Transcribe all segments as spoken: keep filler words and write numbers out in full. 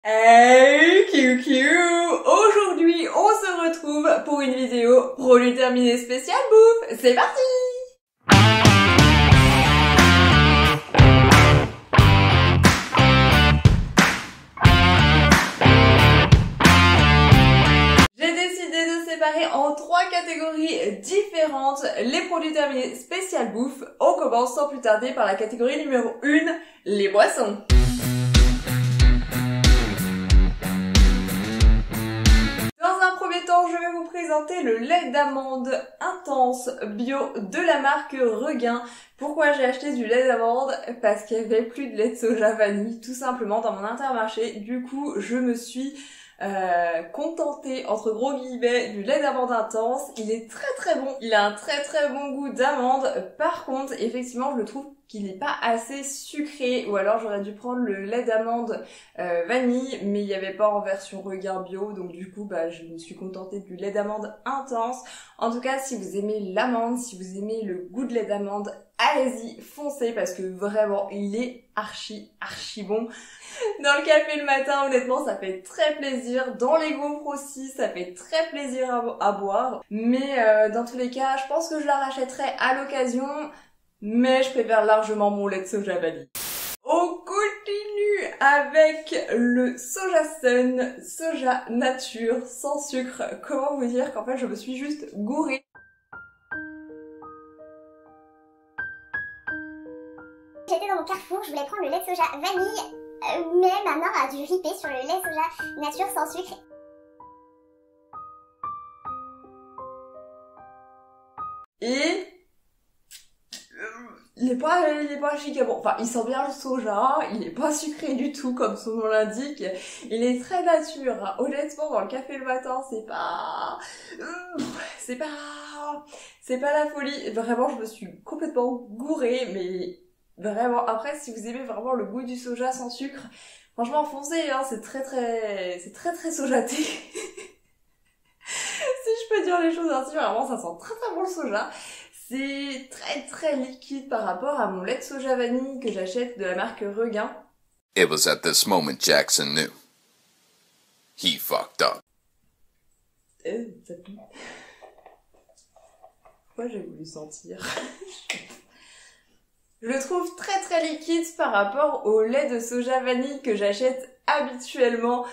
Hey Q Q! Aujourd'hui, on se retrouve pour une vidéo produit terminé spécial bouffe. C'est parti! J'ai décidé de séparer en trois catégories différentes les produits terminés spécial bouffe. On commence sans plus tarder par la catégorie numéro un, les boissons. Je vais vous présenter le lait d'amande intense bio de la marque Regain. Pourquoi j'ai acheté du lait d'amande? Parce qu'il n'y avait plus de lait de soja vanille, tout simplement, dans mon Intermarché. Du coup, je me suis euh, contentée, entre gros guillemets, du lait d'amande intense. Il est très très bon. Il a un très très bon goût d'amande. Par contre, effectivement, je le trouve qu'il n'est pas assez sucré, ou alors j'aurais dû prendre le lait d'amande euh, vanille, mais il n'y avait pas en version Regain bio, donc du coup bah je me suis contentée du lait d'amande intense. En tout cas, si vous aimez l'amande, si vous aimez le goût de lait d'amande, allez-y, foncez, parce que vraiment il est archi archi bon. Dans le café le matin, honnêtement, ça fait très plaisir. Dans les gaufres aussi, ça fait très plaisir à, à boire. Mais euh, dans tous les cas, je pense que je la rachèterai à l'occasion. Mais je préfère largement mon lait de soja vanille. On continue avec le Soja Sun, soja nature, sans sucre. Comment vous dire qu'en fait je me suis juste gourée. J'étais dans mon Carrefour, je voulais prendre le lait de soja vanille, euh, mais ma main a dû riper sur le lait de soja nature sans sucre. Et... Il est pas, il est pas chic, bon, enfin, il sent bien le soja, il est pas sucré du tout, comme son nom l'indique, il est très nature, honnêtement, dans le café le matin, c'est pas, c'est pas, c'est pas la folie, vraiment, je me suis complètement gourée, mais vraiment, après, si vous aimez vraiment le goût du soja sans sucre, franchement, foncez, hein, c'est très très, c'est très très sojaté. Si je peux dire les choses ainsi, vraiment, ça sent très très bon le soja. C'est très très liquide par rapport à mon lait de soja vanille que j'achète de la marque Regain. It was at this moment Jackson knew. He fucked up. Euh, ça pue. Pourquoi j'ai voulu sentir? Je le trouve très très liquide par rapport au lait de soja vanille que j'achète habituellement.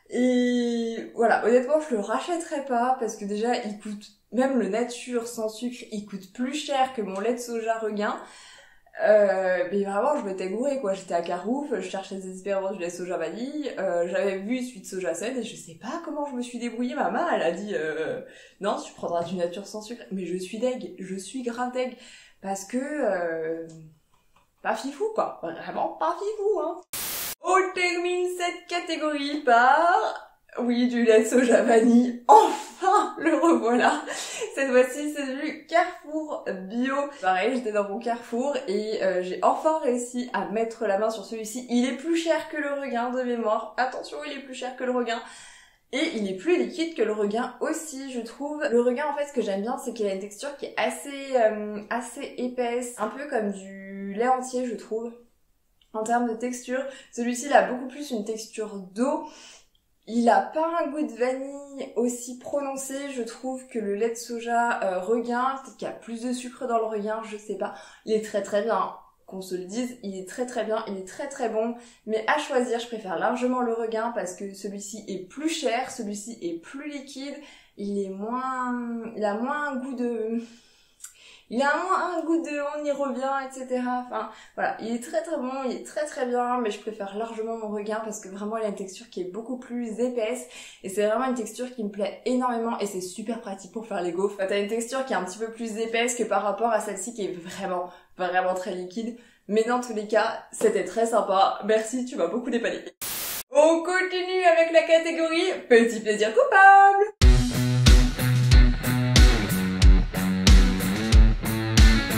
Et voilà, honnêtement je le rachèterai pas parce que déjà il coûte, même le nature sans sucre, il coûte plus cher que mon lait de soja Regain. Euh, mais vraiment je m'étais gourée quoi, j'étais à Carouf, je cherchais désespérément du lait de soja vanille, euh, j'avais vu celui de soja Sun et je sais pas comment je me suis débrouillée, ma maman elle a dit euh, non tu prendras du nature sans sucre, mais je suis deg, je suis grave deg, parce que euh, pas fifou quoi, vraiment pas fifou hein. On termine cette catégorie par... Oui, du lait de soja vanille. Enfin, le revoilà. Cette fois-ci, c'est du Carrefour bio. Pareil, j'étais dans mon Carrefour et euh, j'ai enfin réussi à mettre la main sur celui-ci. Il est plus cher que le Regain de mémoire. Attention, il est plus cher que le Regain. Et il est plus liquide que le Regain aussi, je trouve. Le Regain, en fait, ce que j'aime bien, c'est qu'il a une texture qui est assez, euh, assez épaisse. Un peu comme du lait entier, je trouve. En termes de texture, celui-ci il a beaucoup plus une texture d'eau. Il a pas un goût de vanille aussi prononcé, je trouve, que le lait de soja euh, Regain. Peut-être qu'il y a plus de sucre dans le Regain, je sais pas. Il est très très bien, qu'on se le dise, il est très très bien, il est très très bon. Mais à choisir, je préfère largement le Regain parce que celui-ci est plus cher, celui-ci est plus liquide. Il est moins... Il a moins un goût de... Il a un, un goût de on y revient, et cetera. Enfin, voilà, il est très très bon, il est très très bien, mais je préfère largement mon Regain parce que vraiment il a une texture qui est beaucoup plus épaisse et c'est vraiment une texture qui me plaît énormément et c'est super pratique pour faire les gaufres. T'as une texture qui est un petit peu plus épaisse que par rapport à celle-ci qui est vraiment, vraiment très liquide. Mais dans tous les cas, c'était très sympa. Merci, tu m'as beaucoup dépanné. On continue avec la catégorie petit plaisir coupable. C'est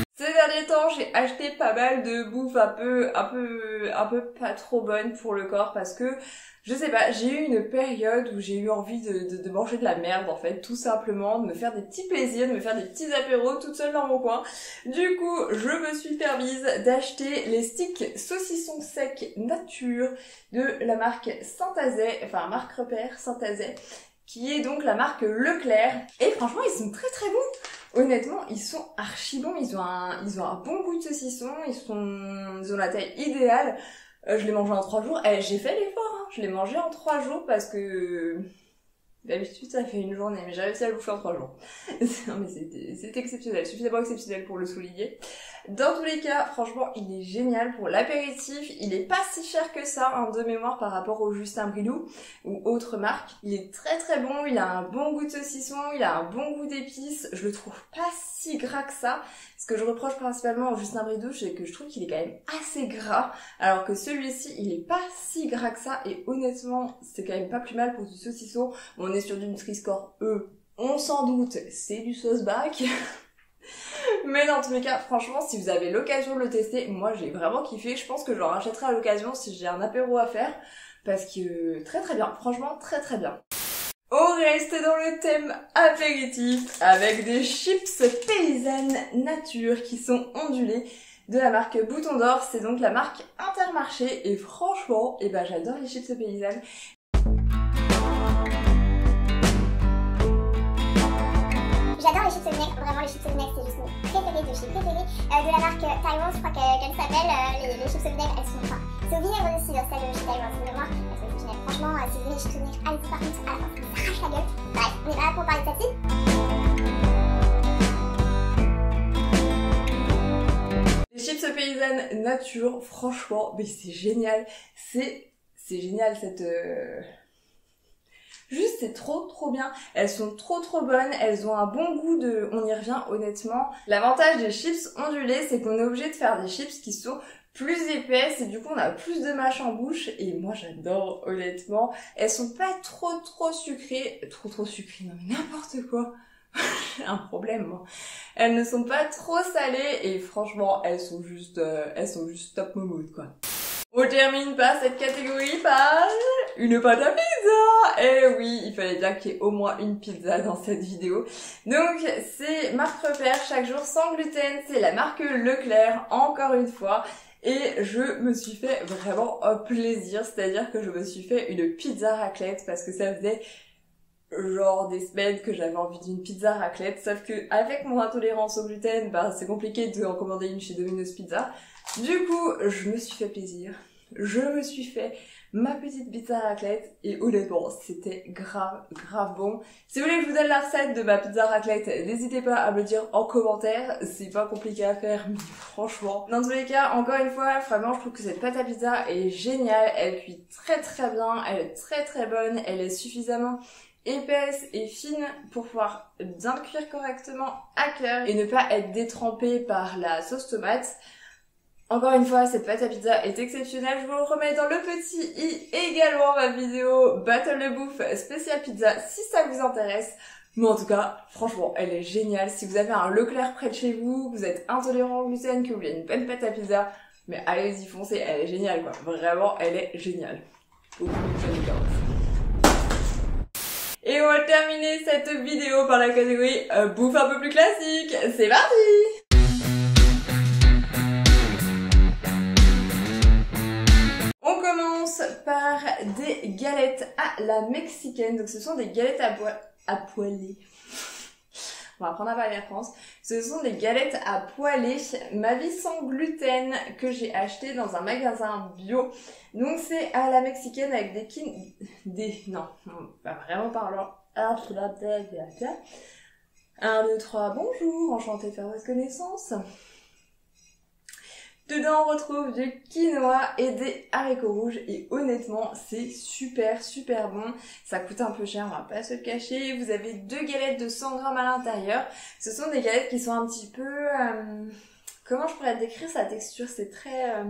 derniers temps, j'ai acheté pas mal de bouffe un peu, un peu, un peu pas trop bonne pour le corps parce que, je sais pas, j'ai eu une période où j'ai eu envie de, de, de manger de la merde en fait, tout simplement, de me faire des petits plaisirs, de me faire des petits apéros toute seule dans mon coin. Du coup, je me suis permise d'acheter les sticks saucissons secs nature de la marque Saint-Azet, enfin marque repère Saint-Azet, qui est donc la marque Leclerc. Et franchement, ils sont très très bons. Honnêtement, ils sont archi bons, ils ont un, ils ont un bon goût de saucisson, ils sont, ils ont la taille idéale. Euh, je l'ai mangé en trois jours. Eh, j'ai fait l'effort, hein. Je l'ai mangé en trois jours parce que d'habitude ça fait une journée, mais j'ai réussi à le bouffer en trois jours. Non mais c'était, c'était exceptionnel, suffisamment exceptionnel pour le souligner. Dans tous les cas, franchement, il est génial pour l'apéritif. Il est pas si cher que ça, hein, de mémoire par rapport au Justin Bridou ou autre marque. Il est très très bon, il a un bon goût de saucisson, il a un bon goût d'épices. Je le trouve pas si gras que ça. Ce que je reproche principalement au Justin Bridou, c'est que je trouve qu'il est quand même assez gras, alors que celui-ci, il est pas si gras que ça. Et honnêtement, c'est quand même pas plus mal pour du saucisson. On est sur du Nutri-Score E, on s'en doute, c'est du sauce bac. Mais dans tous les cas, franchement, si vous avez l'occasion de le tester, moi j'ai vraiment kiffé. Je pense que je le rachèterai à l'occasion si j'ai un apéro à faire, parce que très très bien, franchement très très bien. On reste dans le thème apéritif avec des chips paysannes nature qui sont ondulées de la marque Bouton d'Or. C'est donc la marque Intermarché et franchement, eh ben j'adore les chips paysannes. J'adore les chips au vinaigre, vraiment les chips au vinaigre c'est juste mes préférés de chez préférés euh, de la marque Tyrone, je crois qu'elle s'appelle, euh, les, les chips au vinaigre elles sont, enfin c'est au vinaigre aussi, euh, celle de chez Tyrone, c'est vraiment, elles sont exceptionnelles. Franchement, euh, si vous voulez les chips au vinaigre, allez-y par contre, à la fin ça s'arrache la gueule. Bref, on est pas là pour parler de celle-ci. Les chips paysannes nature, franchement, mais c'est génial, c'est, c'est génial cette... Euh... Juste, c'est trop trop bien. Elles sont trop trop bonnes, elles ont un bon goût de... On y revient honnêtement. L'avantage des chips ondulées, c'est qu'on est obligé de faire des chips qui sont plus épaisses et du coup on a plus de mâche en bouche et moi j'adore honnêtement. Elles sont pas trop trop sucrées. Trop trop sucrées, non mais n'importe quoi. J'ai un problème moi. Elles ne sont pas trop salées et franchement elles sont juste... Euh, elles sont juste top momoud quoi. On termine par cette catégorie par une pâte à pizza. Eh oui, il fallait bien qu'il y ait au moins une pizza dans cette vidéo. Donc c'est marque repère, chaque jour sans gluten, c'est la marque Leclerc, encore une fois. Et je me suis fait vraiment un plaisir, c'est-à-dire que je me suis fait une pizza raclette parce que ça faisait genre des semaines que j'avais envie d'une pizza raclette, sauf que avec mon intolérance au gluten, bah c'est compliqué de en commander une chez Domino's Pizza. Du coup, je me suis fait plaisir. Je me suis fait ma petite pizza raclette et honnêtement, c'était grave, grave bon. Si vous voulez que je vous donne la recette de ma pizza raclette, n'hésitez pas à me le dire en commentaire. C'est pas compliqué à faire, mais franchement. Dans tous les cas, encore une fois, vraiment, je trouve que cette pâte à pizza est géniale. Elle cuit très très bien, elle est très très bonne, elle est suffisamment épaisse et fine pour pouvoir bien cuire correctement à cœur et ne pas être détrempée par la sauce tomate. Encore une fois, cette pâte à pizza est exceptionnelle. Je vous remets dans le petit i également ma vidéo Battle de bouffe spécial pizza si ça vous intéresse. Mais en tout cas, franchement, elle est géniale. Si vous avez un Leclerc près de chez vous, que vous êtes intolérant au gluten, que vous voulez une bonne pâte à pizza, mais allez-y foncez, elle est géniale quoi. Vraiment, elle est géniale. Et on va terminer cette vidéo par la catégorie euh, bouffe un peu plus classique. C'est parti! On commence par des galettes à la mexicaine. Donc ce sont des galettes à, poêler. à poêler. On va apprendre à parler la France. Ce sont des galettes à poêler Ma Vie sans gluten que j'ai acheté dans un magasin bio. Donc c'est à la mexicaine avec des kin... des... non, pas vraiment parlant. un, deux, trois, bonjour, enchantée de faire votre connaissance. Dedans, on retrouve du quinoa et des haricots rouges et honnêtement, c'est super, super bon. Ça coûte un peu cher, on va pas se le cacher. Vous avez deux galettes de cent grammes à l'intérieur. Ce sont des galettes qui sont un petit peu... Euh, comment je pourrais décrire sa texture? C'est très... Euh,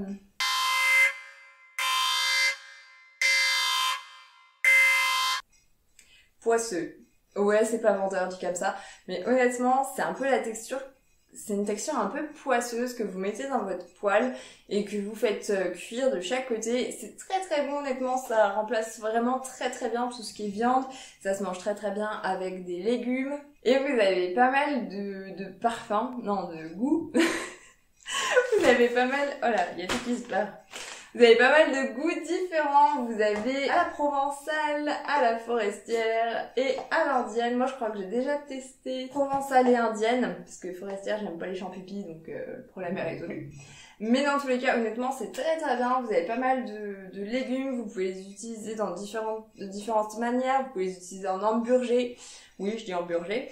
poisseux. Ouais, c'est pas vendeur dit comme ça. Mais honnêtement, c'est un peu la texture c'est une texture un peu poisseuse que vous mettez dans votre poêle et que vous faites cuire de chaque côté. C'est très très bon, honnêtement, ça remplace vraiment très très bien tout ce qui est viande. Ça se mange très très bien avec des légumes. Et vous avez pas mal de, de parfums, non de goût. Vous avez pas mal, oh là, il y a tout qui se barre. Vous avez pas mal de goûts différents, vous avez à la provençale, à la forestière et à l'indienne. Moi je crois que j'ai déjà testé provençale et indienne, parce que forestière j'aime pas les champs-pipi, donc euh, le problème est résolu. Mais dans tous les cas, honnêtement, c'est très très bien. Vous avez pas mal de, de légumes, vous pouvez les utiliser dans différentes, de différentes manières. Vous pouvez les utiliser en hamburger. Oui, je dis hamburger.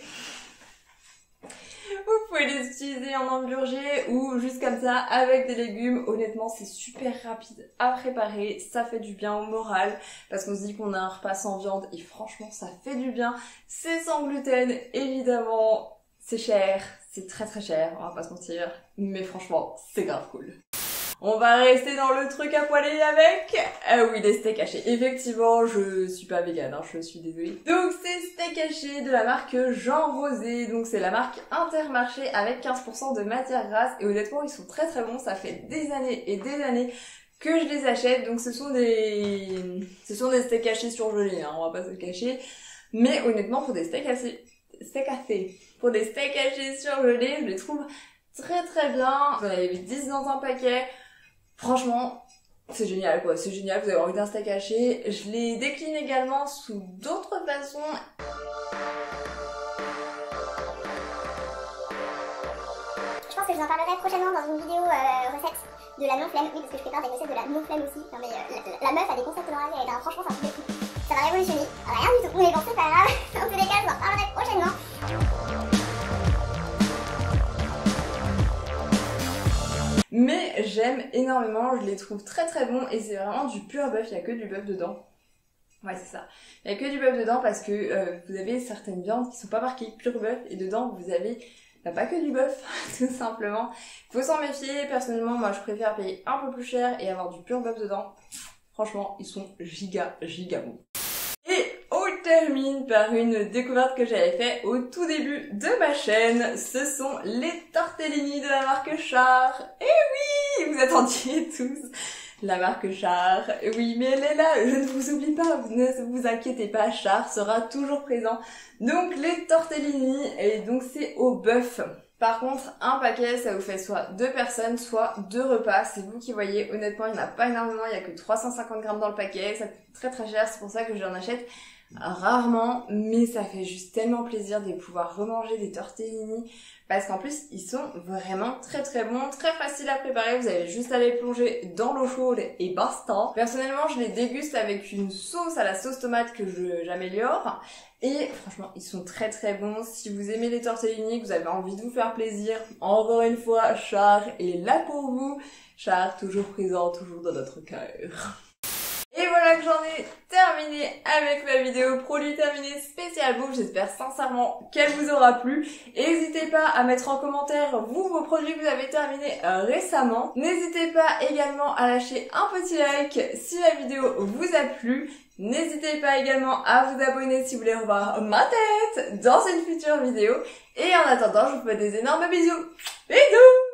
Vous pouvez les utiliser en hamburger ou juste comme ça avec des légumes. Honnêtement, c'est super rapide à préparer. Ça fait du bien au moral parce qu'on se dit qu'on a un repas sans viande et franchement, ça fait du bien. C'est sans gluten, évidemment. C'est cher, c'est très très cher, on va pas se mentir. Mais franchement, c'est grave cool. On va rester dans le truc à poêler avec... Ah oui, les steaks hachés. Effectivement, je suis pas végane, hein, je suis désolée. Donc c'est steak haché de la marque Jean Rosé. Donc c'est la marque Intermarché avec quinze pour cent de matière grasse. Et honnêtement, ils sont très très bons. Ça fait des années et des années que je les achète. Donc ce sont des... Ce sont des steaks hachés surgelés, hein, on va pas se le cacher. Mais honnêtement, pour des steaks hachés... Steak haché. Pour des steaks hachés surgelés, je les trouve très très bien. Vous en avez dix dans un paquet. Franchement, c'est génial quoi, c'est génial, vous avez envie d'un steak haché. Je les décline également sous d'autres façons. Je pense que je vous en parlerai prochainement dans une vidéo euh, recette de la non-flemme. Oui, parce que je prépare des recettes de la non-flemme aussi. Non mais euh, la, la meuf a des concepts dans la vie, et franchement c'est un truc de fou. Ça va révolutionner, rien du tout. Mais bon, c'est pas grave, dans tous les cas je vous en parlerai prochainement. Mais j'aime énormément, je les trouve très très bons et c'est vraiment du pur bœuf, il n'y a que du bœuf dedans. Ouais, c'est ça. Il n'y a que du bœuf dedans parce que euh, vous avez certaines viandes qui sont pas marquées pur bœuf et dedans vous avez bah, pas que du bœuf, tout simplement. Faut s'en méfier, personnellement moi je préfère payer un peu plus cher et avoir du pur bœuf dedans. Franchement, ils sont giga giga bons. Et on termine par une découverte que j'avais faite au tout début de ma chaîne. Ce sont les tortellini de la marque Char. Et oui, vous attendiez tous la marque Char. Oui, mais elle est là, je ne vous oublie pas, ne vous inquiétez pas, Char sera toujours présent. Donc les tortellini, et donc c'est au bœuf. Par contre, un paquet, ça vous fait soit deux personnes, soit deux repas. C'est vous qui voyez. Honnêtement, il n'y en a pas énormément. Il n'y a que trois cent cinquante grammes dans le paquet. Ça coûte très très cher. C'est pour ça que j'en achète rarement. Mais ça fait juste tellement plaisir de pouvoir remanger des tortellini. Parce qu'en plus, ils sont vraiment très très bons. Très faciles à préparer. Vous avez juste à les plonger dans l'eau chaude et basta. Personnellement, je les déguste avec une sauce à la sauce tomate que je, j'améliore. Et franchement, ils sont très très bons. Si vous aimez les tortellini, que vous avez envie de vous faire plaisir, encore une fois, Char est là pour vous. Char, toujours présent, toujours dans notre cœur. Et voilà que j'en ai terminé avec ma vidéo produit terminé spécial bouffe. J'espère sincèrement qu'elle vous aura plu. N'hésitez pas à mettre en commentaire, vous, vos produits que vous avez terminés euh, récemment. N'hésitez pas également à lâcher un petit like si la vidéo vous a plu. N'hésitez pas également à vous abonner si vous voulez revoir ma tête dans une future vidéo. Et en attendant, je vous fais des énormes bisous. Bisous!